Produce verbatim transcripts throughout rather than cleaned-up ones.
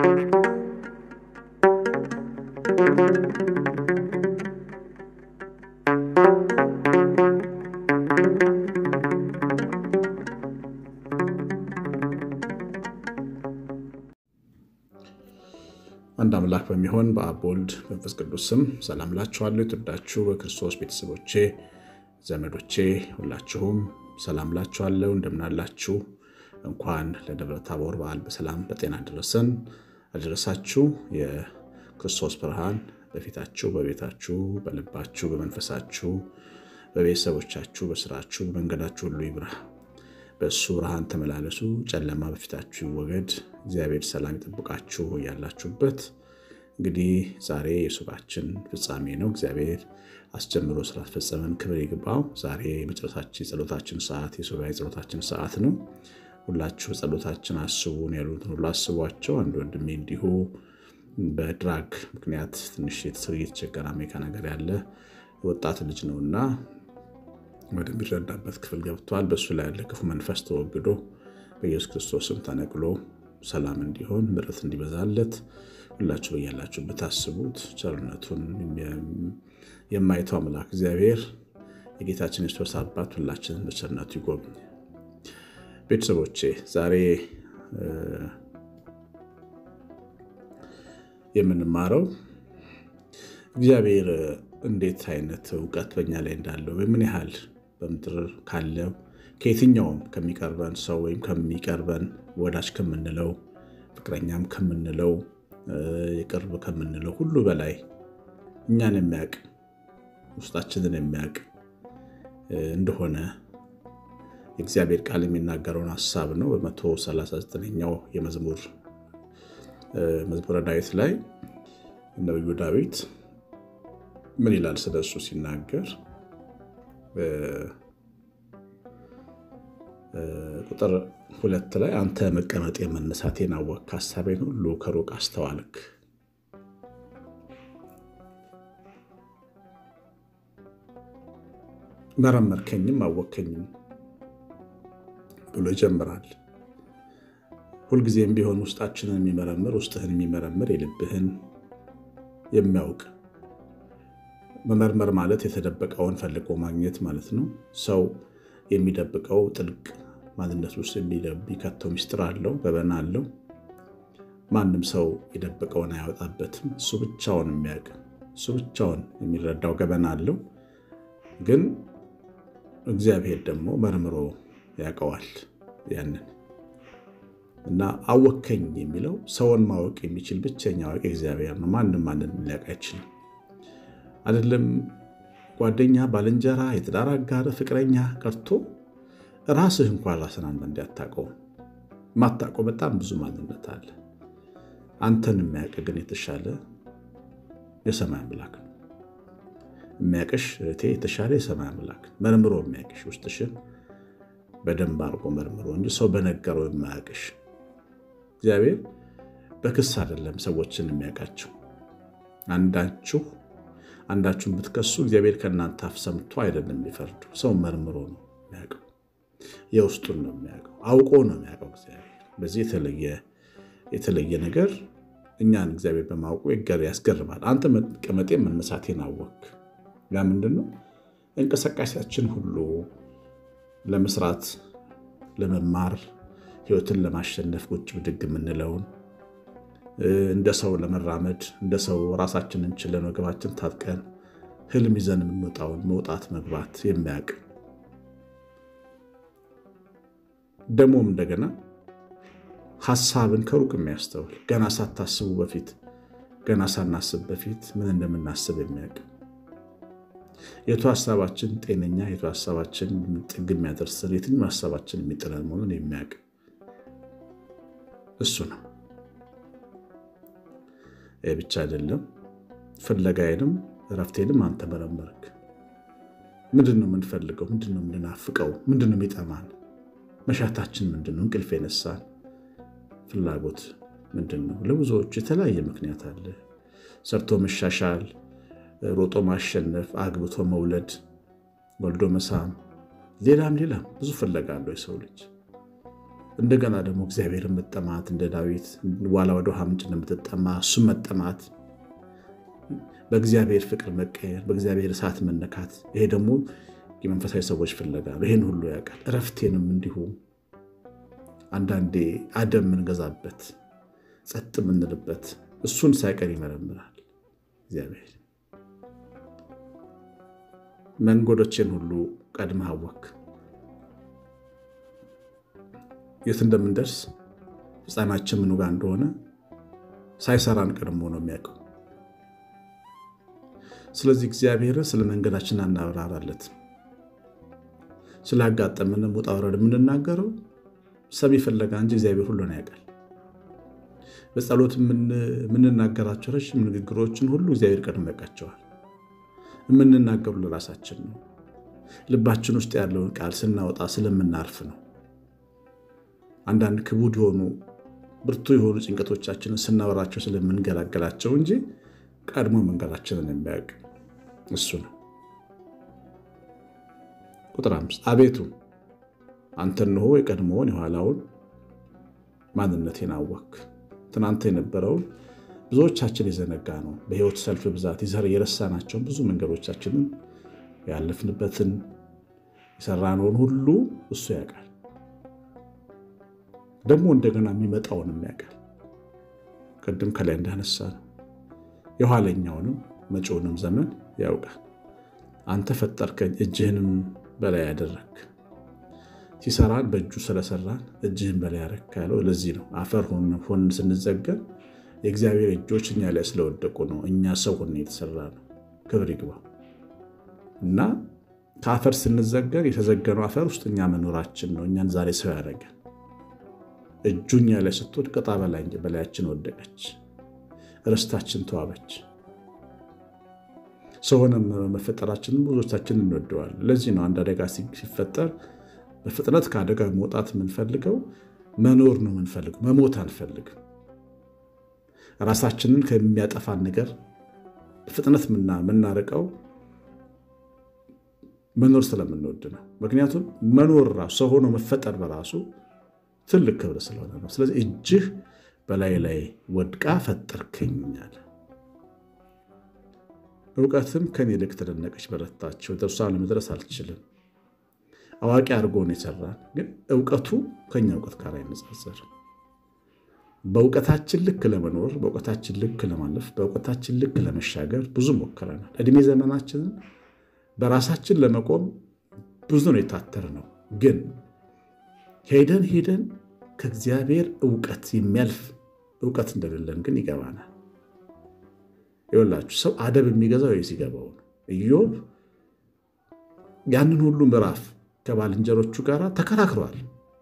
አንድ አምላክ በሚሆን በአብ ወልድ መንፈስ ቅዱስ ስም ሰላም ላችኋለሁ። የተወደዳችሁ በክርስቶስ ቤተሰቦቼ ዘመዶቼ ሁላችሁም ሰላም ላችኋለሁ። እንደምን አላችሁ? እንኳን ለደብረ ታቦር በዓል በሰላም በጤና ደረሰን አደረሳችሁ። የክርስቶስ ብርሃን በፊታችሁ በቤታችሁ በልባችሁ በመንፈሳችሁ በቤተሰቦቻችሁ በስራችሁ በመንገዳችሁ ሁሉ ይብራ። በእሱ ብርሃን ተመላለሱ፣ ጨለማ በፊታችሁ ይወገድ። እግዚአብሔር ሰላም ይጠብቃችሁ ያላችሁበት። እንግዲህ ዛሬ የሱባችን ፍጻሜ ነው። እግዚአብሔር አስጀምሮ ስላስፈጸመን ክብር ይግባው። ዛሬ የመጨረሻችን ጸሎታችን ሰዓት የሱባኤ ጸሎታችን ሰዓት ነው። ሁላችሁ ጸሎታችን አስቡን ያሉትን ሁሉ አስቧቸው። አንድ ወንድሜ እንዲሁ በድራግ ምክንያት ትንሽ የተቸገረ አሜሪካ ነገር ያለ ወጣት ልጅ ነውና ወደሚረዳበት ክፍል ገብቷል። በሱ ላይ ያለ ክፉ መንፈስ ተወግዶ በኢየሱስ ክርስቶስም ተነቅሎ ሰላም እንዲሆን ምሕረት እንዲበዛለት ሁላችሁ በያላችሁበት አስቡት። ቸርነቱን የማይተው አምላክ እግዚአብሔር የጌታችን ኢየሱስ አባት ሁላችንን በቸርነቱ ይጎብኝ። ቤተሰቦቼ ዛሬ የምንማረው እግዚአብሔር እንዴት አይነት ዕውቀት በእኛ ላይ እንዳለው በምን ያህል በምድር ካለው ከየትኛውም ከሚቀርበን ሰው ወይም ከሚቀርበን ወዳጅ ከምንለው ፍቅረኛም ከምንለው የቅርብ ከምንለው ሁሉ በላይ እኛን የሚያውቅ ውስጣችንን የሚያውቅ እንደሆነ የእግዚአብሔር ቃል የሚናገረውን ሐሳብ ነው። በመቶ ሰላሳ ዘጠነኛው የመዝሙር መዝሙረ ዳዊት ላይ ነብዩ ዳዊት ምን ይላል ስለሱ ሲናገር ቁጥር ሁለት ላይ አንተ መቀመጤ መነሳቴን አወቅክ፣ ሐሳቤን ሁሉ ከሩቅ አስተዋልክ። መረመርከኝም አወቅከኝም ብሎ ይጀምራል። ሁልጊዜም ቢሆን ውስጣችንን የሚመረምር ውስጥህን የሚመረምር የልብህን የሚያውቅ መመርመር ማለት የተደበቀውን ፈልጎ ማግኘት ማለት ነው። ሰው የሚደብቀው ጥልቅ ማንነት ውስጥ የሚከተው ሚስጥር አለው፣ ገበና አለው። ማንም ሰው የደበቀውን አያወጣበትም። እሱ ብቻውን የሚያውቅ እሱ ብቻውን የሚረዳው ገበና አለው። ግን እግዚአብሔር ደግሞ መርምሮ ያውቀዋል ያንን እና አወከኝ የሚለው ሰውን ማወቅ የሚችል ብቸኛ አዋቂ እግዚአብሔር ነው። ማንም ማንንም ሊያውቅ አይችልም። አይደለም ጓደኛ፣ ባልንጀራ፣ የትዳር አጋር፣ ፍቅረኛ ቀርቶ ራስህ እንኳን ራስን አንዳንዴ አታውቀውም። ማታውቀው በጣም ብዙ ማንነት አለ። አንተን የሚያውቅ ግን የተሻለ የሰማይ አምላክ ነው። የሚያውቅሽ እቴ የተሻለ የሰማይ አምላክ መርምሮ የሚያውቅሽ ውስጥሽን በደንብ አድርጎ መርምሮ እንጂ ሰው በነገረው የማያውቅሽ እግዚአብሔር በክስ አይደለም ሰዎችን የሚያውቃቸው። አንዳችሁ አንዳችሁን ብትከሱ እግዚአብሔር ከእናንተ አፍ ሰምቶ አይደለም የሚፈርዱ። ሰው መርምሮ ነው የሚያውቀው፣ የውስጡን ነው የሚያውቀው፣ አውቆ ነው የሚያውቀው እግዚአብሔር። በዚህ የተለየ የተለየ ነገር እኛን እግዚአብሔር በማውቁ ያስገርማል። አንተ መቀመጤ መነሳቴን አወቅክ። ያ ምንድነው? እንቅስቃሴያችን ሁሉ ለመስራት ለመማር ህይወትን ለማሸነፍ ቁጭ ብድግ የምንለውን እንደ ሰው ለመራመድ እንደ ሰው ራሳችንን ችለን ወገባችን ታጥቀን ህልም ይዘን የምንወጣውን መውጣት መግባት የሚያውቅ ደሞም እንደገና ሐሳብን ከሩቅ የሚያስተውል ገና ሳታስቡ በፊት ገና ሳናስብ በፊት ምን እንደምናስብ የሚያውቅ የቱ ሐሳባችን ጤነኛ የቱ ሐሳባችን ጥግ የሚያደርስ የትኛው ሐሳባችን የሚጥለን መሆኑን የሚያውቅ እሱ ነው። ብቻ አይደለም ፍለጋዬንም ረፍቴንም አንተ መረመርክ። ምንድነው የምንፈልገው? ምንድነው የምንናፍቀው? ምንድነው የሚጠማን? መሻታችን ምንድነው? እንቅልፍ የነሳን ፍላጎት ምንድነው? ለብዙዎች የተለያየ ምክንያት አለ። ሰርቶ መሻሻል፣ ሮጦ ማሸነፍ፣ አግብቶ መውለድ፣ ወልዶ መሳም፣ ሌላም ሌላም ብዙ ፍለጋ አለው የሰው ልጅ። እንደገና ደግሞ እግዚአብሔርን መጠማት እንደ ዳዊት ዋላ ወደ ውሃ ምንጭ እንደምትጠማ እሱ መጠማት በእግዚአብሔር ፍቅር መቀየር በእግዚአብሔር እሳት መነካት ይሄ ደግሞ የመንፈሳዊ ሰዎች ፍለጋ ነው ይሄን ሁሉ ያውቃል እረፍቴንም እንዲሁ አንዳንዴ አደም እንገዛበት ጸጥ ምንልበት እሱን ሳይቀር ይመረምራል እግዚአብሔር መንገዶችን ሁሉ ቀድመህ አወክ የት እንደምንደርስ ፍጻሜያችን ምን ጋር እንደሆነ ሳይሰራን ቀድሞ ነው የሚያውቀው ስለዚህ እግዚአብሔር ስለ መንገዳችን አናብራራለት ስላጋጠመን ሙጣ ወረድ ምንናገረው ሰሚ ፈለጋ እንጂ እግዚአብሔር ሁሉን ያውቃል በጸሎት ምን ምንናገራቸው ረጅም ንግግሮችን ሁሉ እግዚአብሔር ቀድሞ ያውቃቸዋል ምንናገሩ ለራሳችን ነው ልባችን ውስጥ ያለውን ቃል ስናወጣ ስለምናርፍ ነው አንዳንድ ክቡድ ሆኖ ብርቱ የሆኑ ጭንቀቶቻችንን ስናወራቸው ስለምንገላገላቸው እንጂ ቀድሞ መንገዳችንን የሚያውቅ እሱ ነው ቁጥር አምስት አቤቱ አንተ ነው የቀድሞውን የኋላውን ማንነቴን አወክ ትናንት የነበረው ብዙዎቻችን የዘነጋ ነው በህይወት ሰልፍ ብዛት ይዘር የረሳናቸው ብዙ መንገዶቻችንን ያለፍንበትን የሰራነውን ሁሉ እሱ ያውቃል ደግሞ እንደገና የሚመጣውንም ያውቃል ቀድም ከላይ እንዳነሳ ነው የኋለኛውንም መጪውንም ዘመን ያውቃል አንተ ፈጠርከኝ እጅህንም በላይ ያደረክ ሲሰራን በእጁ ስለሰራን እጅህን በላይ ያረካለው ለዚህ ነው አፈር ሆነ ሆነ ስንዘገን የእግዚአብሔር እጆች እኛ ላይ ስለወደቁ ነው እኛ ሰው ሆነ የተሰራ ነው ክብር ይግባው እና ከአፈር ስንዘገን የተዘገነው አፈር ውስጥ እኛ መኖራችን ነው እኛን ዛሬ ሰው ያደረገን እጁኛ ላይ ስትወድቅ ቀጣ በላይ በላያችን ወደቀች ርስታችን ተዋበች ሰውንም መፈጠራችን ብዙዎቻችን እንወደዋለን ለዚህ ነው አንድ አደጋ ሲፈጠር በፍጥነት ከአደጋ መውጣት የምንፈልገው መኖር ነው የምንፈልገው መሞት አንፈልግም ራሳችንን ከሚያጠፋን ነገር በፍጥነት ምናርቀው መኖር ስለምንወድ ነው ምክንያቱም መኖር ራሱ ሰው ሆኖ መፈጠር በራሱ ትልቅ ክብር ስለሆነ ነው ስለዚህ እጅህ በላይ ላይ ወድቃ ፈጠርከኛል ዕውቀትም ከኔ ልክ ተደነቀች በረታቸው ደርሷ ለመድረስ አልችልም አዋቂ አርጎ ነው የሰራን ግን ዕውቀቱ ከኛ ዕውቀት ጋር አይነጻጸርም በዕውቀታችን ልክ ለመኖር በዕውቀታችን ልክ ለማለፍ በዕውቀታችን ልክ ለመሻገር ብዙ ሞክረናል እድሜ ዘመናችንን በራሳችን ለመቆም ብዙ ነው የታተርነው ግን ሄደን ሄደን ከእግዚአብሔር ዕውቀት የሚያልፍ ዕውቀት እንደሌለን ግን ይገባናል ይወላችሁ ሰው አደብ የሚገዛው ይሲገባው ነው ኢዮብ ያንን ሁሉ ምዕራፍ ከባልንጀሮቹ ጋር ተከራክሯል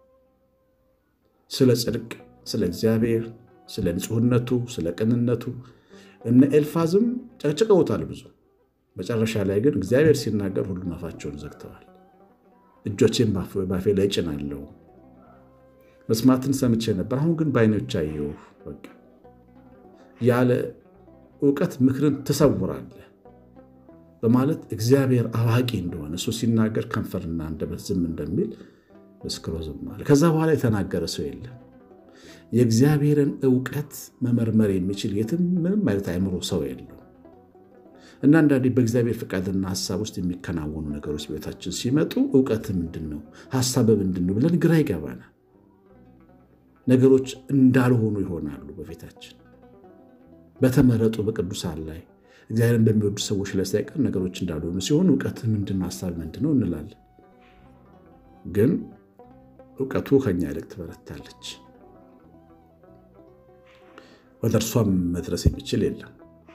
ስለ ጽድቅ ስለ እግዚአብሔር ስለ ንጹህነቱ ስለ ቅንነቱ እነ ኤልፋዝም ጨቅጭቀውታል ብዙ መጨረሻ ላይ ግን እግዚአብሔር ሲናገር ሁሉ አፋቸውን ዘግተዋል እጆቼን ባፌ ላይ ጭናለሁ መስማትን ሰምቼ ነበር አሁን ግን ባይኖች አየሁ በቃ ያለ ዕውቀት ምክርን ተሰውራለህ በማለት እግዚአብሔር አዋቂ እንደሆነ እሱ ሲናገር ከንፈርና አንደበት ዝም እንደሚል መስክሮ ዝም አለ ከዛ በኋላ የተናገረ ሰው የለም የእግዚአብሔርን ዕውቀት መመርመር የሚችል የትም ምንም ማለት አይምሮ ሰው የለው እና አንዳንዴ በእግዚአብሔር ፍቃድና ሐሳብ ውስጥ የሚከናወኑ ነገሮች ቤታችን ሲመጡ ዕውቀት ምንድነው ሐሳብ ምንድነው ብለን ግራ ይገባናል ነገሮች እንዳልሆኑ ይሆናሉ በቤታችን በተመረጡ በቅዱሳን ላይ እግዚአብሔርን በሚወዱ ሰዎች ላይ ሳይቀር ነገሮች እንዳልሆኑ ሲሆን ዕውቀት ምንድነው ሐሳብ ምንድነው እንላለን ግን ዕውቀቱ ከኛ ይልቅ ትበረታለች ወደርሷም መድረስ የሚችል የለም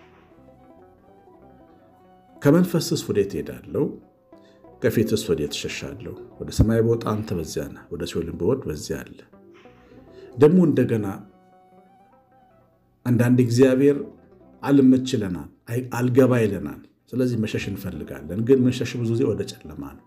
ከመንፈስስ ወዴት ሄዳለሁ ከፊትስ ወዴት እሸሻለሁ ወደ ሰማይ ቦታ አንተ በዚያ ነህ ወደ ሲኦልም ብወርድ በዚያ አለ ደግሞ እንደገና አንዳንድ እግዚአብሔር አልመችለናል አልገባ ይለናል ስለዚህ መሸሽ እንፈልጋለን ግን መሸሽ ብዙ ጊዜ ወደ ጨለማ ነው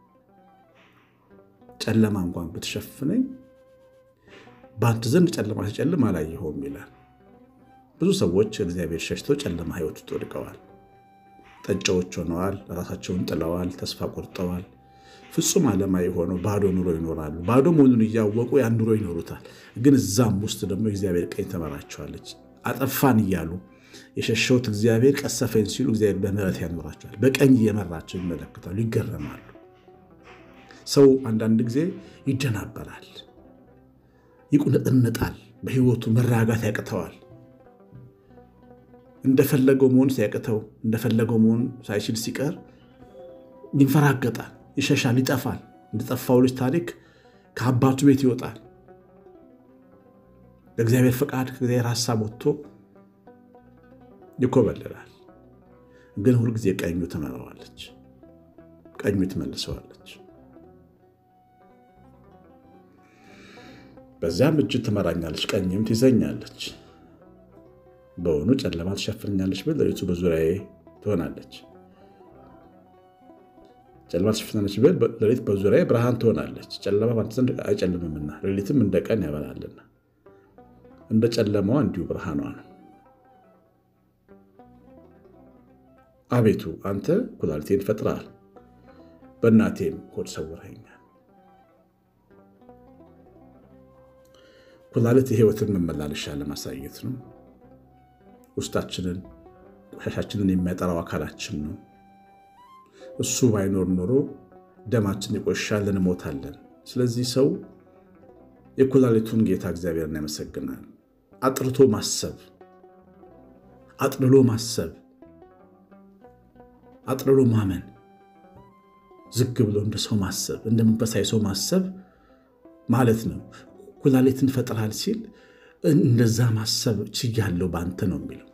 ጨለማ እንኳን ብትሸፍነኝ ባንተ ዘንድ ጨለማ ሲጨልም አላየኸውም ይላል ብዙ ሰዎች እግዚአብሔር ሸሽተው ጨለማ ህይወት ተወድቀዋል ጠጫዎች ሆነዋል ራሳቸውን ጥለዋል ተስፋ ቆርጠዋል ፍጹም ዓለማዊ ሆነው ባዶ ኑሮ ይኖራሉ ባዶ መሆኑን እያወቁ ያን ኑሮ ይኖሩታል ግን እዛም ውስጥ ደግሞ እግዚአብሔር ቀኝ ተመራቸዋለች አጠፋን ይያሉ የሸሸውት እግዚአብሔር ቀሰፈን ሲሉ እግዚአብሔር በመረት ያኖራቸዋል በቀኝ እየመራቸው ይመለከታሉ ይገረማሉ ሰው አንዳንድ ጊዜ ይደናበራል ይቁነጥነጣል በህይወቱ መራጋት ያቀተዋል እንደፈለገው መሆን ሲያቀተው እንደፈለገው መሆን ሳይችል ሲቀር ይንፈራገጣል ይሸሻል ይጠፋል እንደጠፋው ልጅ ታሪክ ከአባቱ ቤት ይወጣል በእግዚአብሔር ፈቃድ ከእግዚአብሔር ሐሳብ ወጥቶ ይኮበለላል ግን ሁሉ ጊዜ ቀኙ ተመራዋለች ቀኙ ትመልሰዋለች በዛም እጅ ትመራኛለች ቀኝም ትይዘኛለች በሆኑ ጨለማ ትሸፍነኛለች በለሪቱ በዙሪያዬ ትሆናለች ጨለማ ትሸፍነኛለች በለሪት በዙሪያዬ ብርሃን ትሆናለች ጨለማ ባንተ ዘንድ አይጨልምምና ሌሊትም እንደ ቀን ያበራልና እንደ ጨለማው እንዲሁ ብርሃኗ ነው አቤቱ አንተ ኩላሊቴን ፈጥረሃል በእናቴም ሆድ ሰውረኸኛል ኩላሊት የህይወትን መመላለሻ ለማሳየት ነው ውስጣችንን ቆሻሻችንን የሚያጠራው አካላችን ነው እሱ ባይኖር ኖሮ ደማችን ይቆሻል እንሞታለን ስለዚህ ሰው የኩላሊቱን ጌታ እግዚአብሔርን ያመሰግናል አጥርቶ ማሰብ አጥልሎ ማሰብ አጥልሎ ማመን ዝግ ብሎ እንደ ሰው ማሰብ እንደ መንፈሳዊ ሰው ማሰብ ማለት ነው ኩላሊትን ፈጥረሃል ሲል እንደዛ ማሰብ ችያለሁ ባንተ ነው የሚለው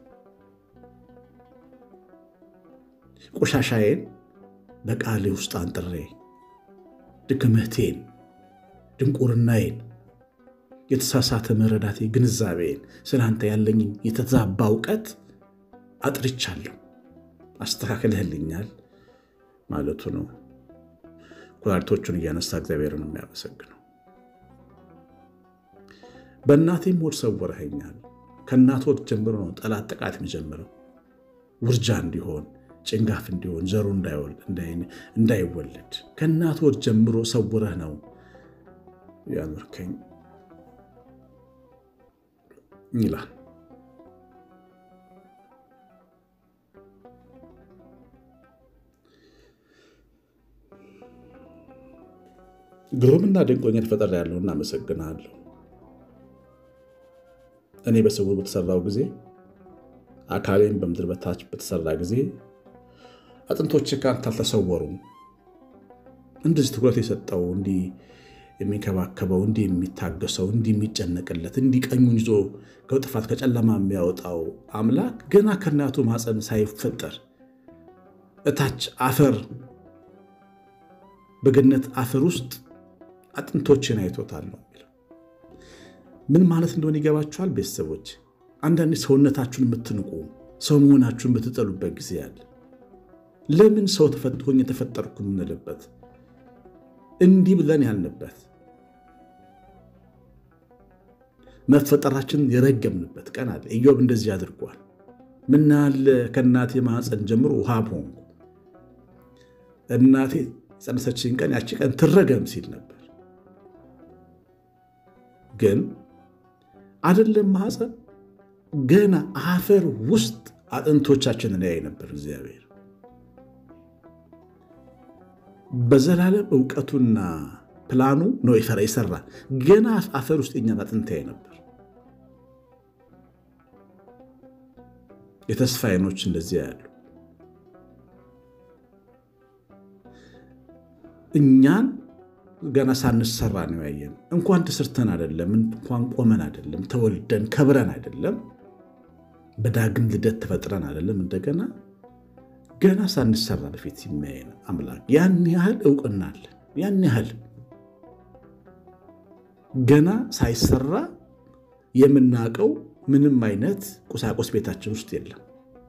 ቆሻሻዬን በቃሌ ውስጥ አንጥሬ ድክመቴን ድንቁርናዬን የተሳሳተ መረዳቴ ግንዛቤን ስላንተ ያለኝ የተዛባ ዕውቀት አጥርቻለሁ አስተካክለህልኛል ማለቱ ነው ኩላሊቶቹን እያነሳ እግዚአብሔርን የሚያመሰግነው በእናቴም ሆድ ሰውረኸኛል ከእናት ሆድ ጀምሮ ነው ጠላት ጥቃት የሚጀምረው ውርጃ እንዲሆን ጭንጋፍ እንዲሆን ዘሩ እንዳይወልድ እንዳይወለድ ከእናት ሆድ ጀምሮ ሰውረህ ነው ያኖርከኝ ይላል ግሩምና ድንቆኛ ፈጠራ ያለውና አመሰግናለሁ እኔ በሰው በተሰራው ጊዜ አካሌም በምድር በታች በተሰራ ጊዜ አጥንቶቼ ካንተ አልተሰወሩም እንደዚህ ትኩረት የሰጠው እንዲ የሚከባከበው እንዲ የሚታገሰው እንዲ የሚጨነቅለት እንዲ ቀኙን ይዞ ከጥፋት ከጨለማ የሚያወጣው አምላክ ገና ከእናቱ ማፀን ሳይፈጠር እታች አፈር በገነት አፈር ውስጥ አጥንቶችን አይቶታል ነው ምን ማለት እንደሆነ ይገባችኋል ቤተሰቦች አንዳንድ ሰውነታችሁን የምትንቁ ሰው መሆናችሁን በተጠሉበት ጊዜ አለ ለምን ሰው ተፈጥሮኝ የተፈጠርኩ ምንልበት እንዲህ ብለን ያልንበት መፈጠራችን የረገምንበት ቀን አለ ኢዮብ እንደዚህ አድርጓል ምናለ ከእናቴ ማህፀን ጀምሮ ውሃ ሆንኩ እናቴ ጸነሰችኝ ቀን ያቺ ቀን ትረገም ሲል ነበር ግን አይደለም ማህፀን ገና አፈር ውስጥ አጥንቶቻችንን ያይ ነበር እግዚአብሔር በዘላለም ዕውቀቱና ፕላኑ ነው ይፈራ ይሰራ ገና አፈር ውስጥ እኛን አጥንት ያይ ነበር የተስፋ አይኖች እንደዚህ ያሉ እኛን ገና ሳንሰራ ነው ያየን እንኳን ተሰርተን አይደለም እንኳን ቆመን አይደለም ተወልደን ከብረን አይደለም በዳግም ልደት ተፈጥረን አይደለም እንደገና ገና ሳንሰራ በፊት የሚያየን አምላክ ያን ያህል ዕውቅና አለ ያን ያህል ገና ሳይሰራ የምናቀው ምንም አይነት ቁሳቁስ ቤታችን ውስጥ የለም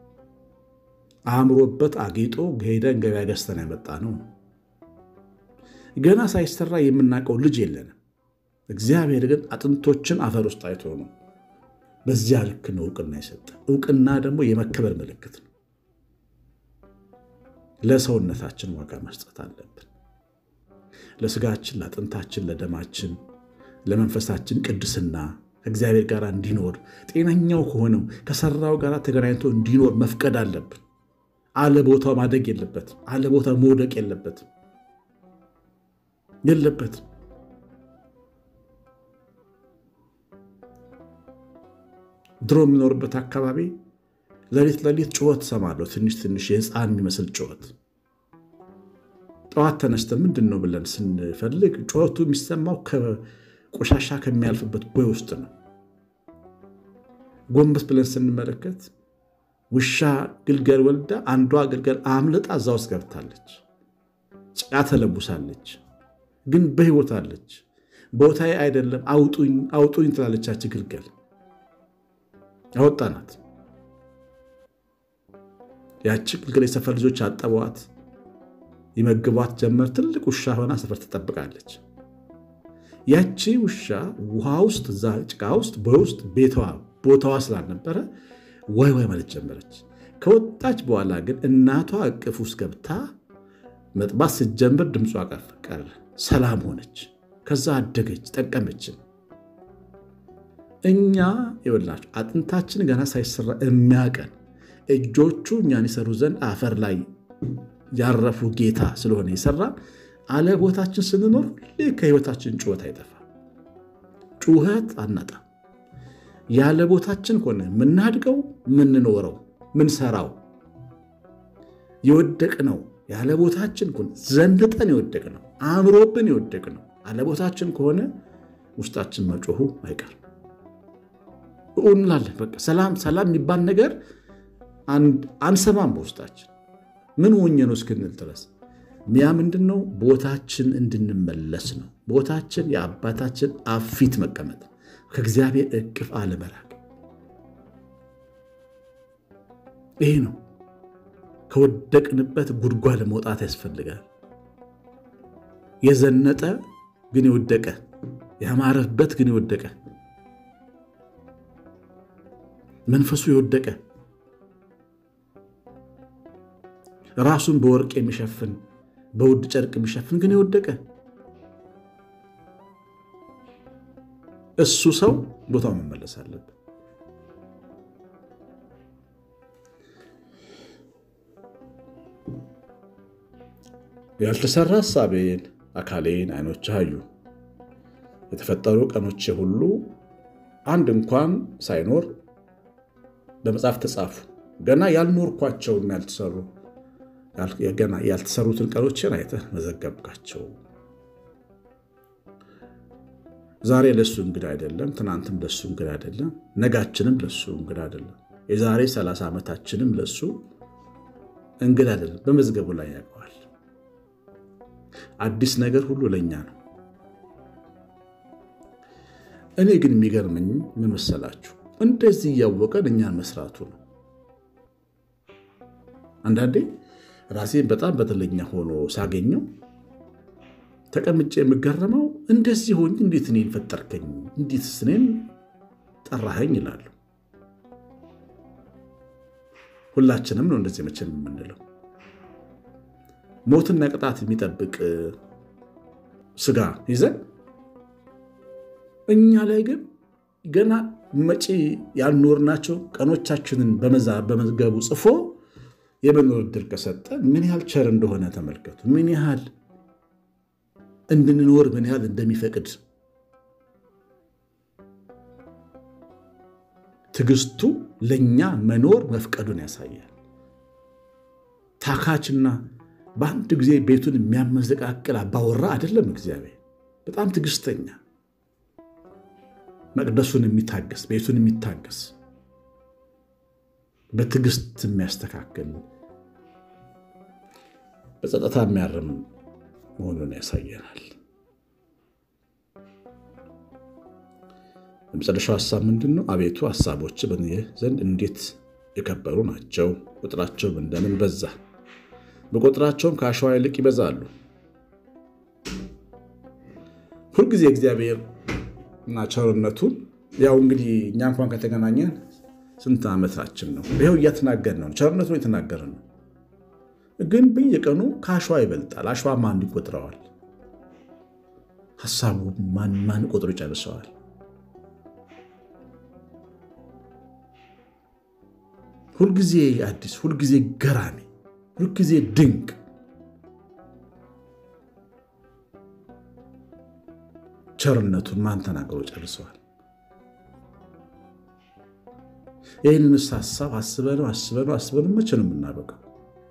አምሮበት አጌጦ ሄደን ገበያ ገዝተን ያመጣ ነው ገና ሳይሰራ የምናቀው ልጅ የለንም እግዚአብሔር ግን አጥንቶችን አፈር ውስጥ አይቶ ነው በዚያ ልክ ነው ዕውቅና ይሰጣ ዕውቅና ደግሞ የመከበር ምልክት ነው ለሰውነታችን ዋጋ መስጠት አለብን ለስጋችን ለአጥንታችን ለደማችን ለመንፈሳችን ቅድስና ከእግዚአብሔር ጋር እንዲኖር ጤነኛው ከሆነው ከሰራው ጋር ተገናኝቶ እንዲኖር መፍቀድ አለብን። አለ ቦታው ማደግ የለበትም። አለ ቦታው መውደቅ የለበትም የለበትም። ድሮ የምኖርበት አካባቢ ለሊት ለሊት ጩኸት ሰማለሁ። ትንሽ ትንሽ የሕፃን የሚመስል ጩኸት። ጠዋት ተነስተን ምንድነው ብለን ስንፈልግ ጩኸቱ የሚሰማው ከቆሻሻ ከሚያልፍበት ቦይ ውስጥ ነው። ጎንበስ ብለን ስንመለከት ውሻ ግልገል ወልዳ አንዷ ግልገል አምልጣ እዛ ውስጥ ገብታለች። ጭቃ ተለቡሳለች፣ ግን በሕይወት አለች። ቦታዬ አይደለም አውጡኝ አውጡኝ ትላለቻች ግልገል። አወጣናት። ያቺ ግልገል የሰፈር ልጆች አጠቧት፣ ይመግቧት ጀመር። ትልቅ ውሻ ሆና ሰፈር ትጠብቃለች። ያቺ ውሻ ውሃ ውስጥ እዛ ጭቃ ውስጥ በውስጥ ቤቷ ቦታዋ ስላልነበረ ወይ ወይ ማለት ጀመረች። ከወጣች በኋላ ግን እናቷ እቅፍ ውስጥ ገብታ መጥባት ስትጀምር ድምጿ ቀረ፣ ሰላም ሆነች። ከዛ አደገች፣ ጠቀመችን። እኛ ይወላችሁ አጥንታችን ገና ሳይሰራ የሚያቀን እጆቹ እኛን ይሰሩ ዘንድ አፈር ላይ ያረፉ ጌታ ስለሆነ ይሰራል። አለ ቦታችን ስንኖር ሁሌ ከህይወታችን ጩኸት አይጠፋ፣ ጩኸት አናጣ። ያለ ቦታችን ሆነ ምናድገው ምንኖረው ምንሰራው የወደቅ ነው። ያለ ቦታችን ሆነ ዘንጠን የወደቅ ነው፣ አምሮብን የወደቅ ነው። አለ ቦታችን ከሆነ ውስጣችን መጮሁ አይቀር እንላለን። በቃ ሰላም ሰላም የሚባል ነገር አንሰማም በውስጣችን። ምን ሆኜ ነው እስክንል ድረስ ሚያ ምንድነው? ቦታችን እንድንመለስ ነው። ቦታችን የአባታችን አፊት መቀመጥ፣ ከእግዚአብሔር እቅፍ አለመራቅ። ይሄ ነው። ከወደቅንበት ጉድጓድ መውጣት ያስፈልጋል። የዘነጠ ግን የወደቀ፣ ያማረበት ግን የወደቀ፣ መንፈሱ የወደቀ፣ ራሱን በወርቅ የሚሸፍን በውድ ጨርቅ የሚሸፍን ግን የወደቀ እሱ ሰው ቦታው መመለስ አለበት። ያልተሰራ ሐሳቤን አካሌን አይኖች አዩ። የተፈጠሩ ቀኖች ሁሉ አንድ እንኳን ሳይኖር በመጽሐፍ ተጻፉ። ገና ያልኖርኳቸውና ያልተሰሩ ገና ያልተሰሩትን ቀኖችን አይተህ መዘገብካቸው። ዛሬ ለሱ እንግዳ አይደለም፣ ትናንትም ለሱ እንግዳ አይደለም፣ ነጋችንም ለሱ እንግዳ አይደለም፣ የዛሬ ሰላሳ ዓመታችንም ለሱ እንግዳ አይደለም። በመዝገቡ ላይ ያውቀዋል። አዲስ ነገር ሁሉ ለኛ ነው። እኔ ግን የሚገርመኝ ምን መሰላችሁ? እንደዚህ ያወቀን እኛን መስራቱ ነው። አንዳንዴ ራሴን በጣም በተለኛ ሆኖ ሳገኘው ተቀምጬ የምገረመው እንደዚህ ሆኜ እንዴት እኔን ፈጠርከኝ፣ እንዴት እኔን ጠራኸኝ ይላል። ሁላችንም ነው እንደዚህ መቼም የምንለው። ሞትና ቅጣት የሚጠብቅ ስጋ ይዘን እኛ ላይ ግን ገና መጪ ያልኖርናቸው ቀኖቻችንን በመዛ በመዝገቡ ጽፎ የመኖር ዕድል ከሰጠ ምን ያህል ቸር እንደሆነ ተመልከቱ። ምን ያህል እንድንኖር ምን ያህል እንደሚፈቅድ ትግስቱ ለኛ መኖር መፍቀዱን ያሳያል። ታካችና በአንድ ጊዜ ቤቱን የሚያመዘቃቅል አባወራ አይደለም እግዚአብሔር። በጣም ትግስተኛ፣ መቅደሱን የሚታገስ ቤቱን የሚታገስ በትግስት የሚያስተካክል በጸጥታ የሚያርም መሆኑን ያሳየናል። የመጨረሻው ሐሳብ ምንድነው? አቤቱ ሐሳቦች በእኔ ዘንድ እንዴት የከበሩ ናቸው፣ ቁጥራቸው እንደምን በዛ፣ በቁጥራቸውም ከአሸዋ ይልቅ ይበዛሉ። ሁልጊዜ እግዚአብሔር እና ቸርነቱን ያው እንግዲህ እኛ እንኳን ከተገናኘን ስንት ዓመታችን ነው? ይሄው እያተናገርን ነው። ቸርነቱን እየተናገርን ነው። ግን በየቀኑ ከአሸዋ ይበልጣል። አሸዋ ማን ይቆጥረዋል? ሐሳቡ ማን ማን ቆጥሮ ጨርሰዋል ሁሉ ጊዜ አዲስ ሁሉ ጊዜ ገራሚ ሁሉ ጊዜ ድንቅ ቸርነቱን ማን ተናግሮ ጨርሰዋል ይሄንን ሐሳብ አስበነው አስበነው አስበነው መቼ ነው የምናበቃው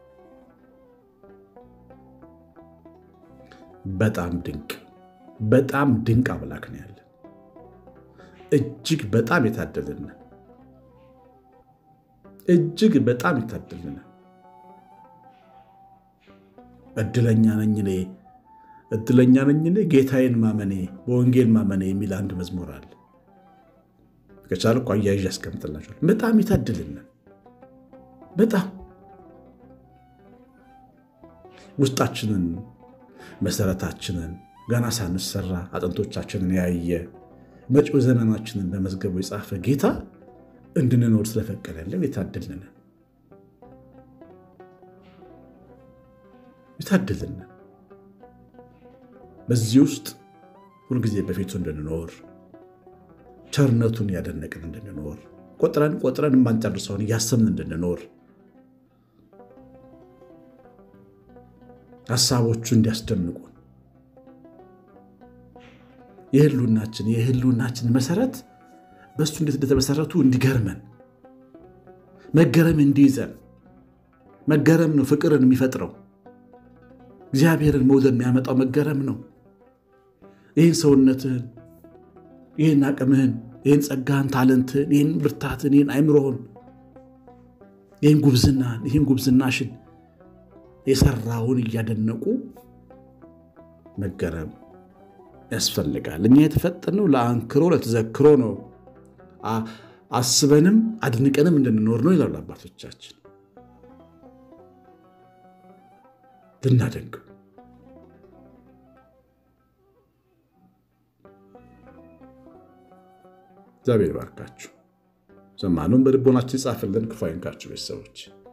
በጣም ድንቅ በጣም ድንቅ አምላክ ነው ያለ እጅግ በጣም የታደለና እጅግ በጣም የታደለና እድለኛ ነኝ እኔ እድለኛ ነኝ እኔ ጌታዬን ማመኔ በወንጌል ማመኔ የሚል አንድ መዝሙር አለ ከቻለ ቆያጅ ያስቀምጥላችሁ በጣም የታደለና በጣም ውስጣችንን መሰረታችንን ገና ሳንሰራ አጥንቶቻችንን ያየ መጪው ዘመናችንን በመዝገቡ የጻፈ ጌታ እንድንኖር ስለፈቀደልን የታደልን የታደልን በዚህ ውስጥ ሁሉ ጊዜ በፊቱ እንድንኖር ቸርነቱን ያደነቅን እንድንኖር ቆጥረን ቆጥረን ማንጨርሰውን ያሰምን እንድንኖር ሐሳቦቹ እንዲያስደንቁ የህሉናችን የህሉናችን መሰረት በሱ እንዴት እንደተመሰረቱ እንዲገርመን መገረም እንዲይዘን መገረም ነው ፍቅርን የሚፈጥረው እግዚአብሔርን መውደድ የሚያመጣው መገረም ነው ይህን ሰውነትህን ይህን አቅምህን ይህን ጸጋህን ታለንትህን ይህን ብርታትን ይህን አይምሮህን ይህን ጉብዝናን ይህን ጉብዝናሽን የሰራውን እያደነቁ መገረም ያስፈልጋል እኛ የተፈጠነው ለአንክሮ ለተዘክሮ ነው አስበንም አድንቀንም እንድንኖር ነው ይላሉ አባቶቻችን ልናደንቅ እግዚአብሔር ይባርካችሁ ዘማኑን በልቦናችን ጻፈልን ክፉ አይንካችሁ ቤተሰቦች